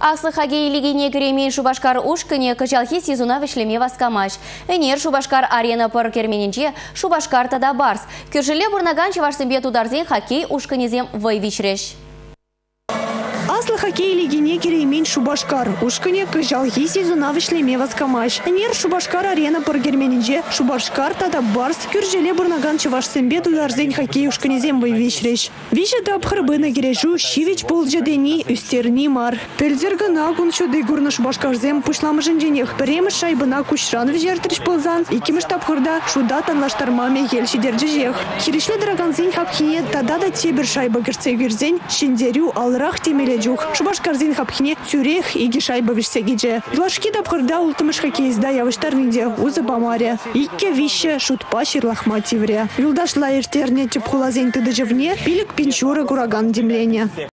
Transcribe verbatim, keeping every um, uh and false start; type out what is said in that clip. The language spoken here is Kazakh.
Аслы хоккей лигине керемей Шубашкар ушкыне кычалхи сезона вишлеме васкамаш. Энер Шубашкар арена пыр керменинче Шубашкар тада барс. Кюржиле бурнаган чевашсембе тударзен хоккей ушкынезем вой вичреш. Аслы хоккей лигине керемей Шубашкар ушкыне кычалхи сезона вишлеме васкамаш. Энер Шубашкар арена пыр керменинче Шубашкар тада барс. Кюржиле бурнаган чевашсембе тударзен хоккей ушкынезем вой вичреш. Виже тап хырбына кережу шивич полжадени үстерни мар. Пельзергана кунчуды гурна Шубашкарзем пушламышын женех. Премыш шайбына кушран вжертриш ползан. Икимыш тапхырда шуда танлаштармаме елши держежех. Хиришле драганзень хапхине тада да тебер шайба герцегерзень шиндерю алрах темеледжух. Шубашкарзень хапхине тюрех иги шайба вишсегидже. Глашки тапхырда ултымыш хоккейзда явыштарнынде узы бамаре. Икке вище шутпа ширлахмативре. Юлдашла ертерне тепхулазень тыдыжевне пилик пинчура гураган демлене.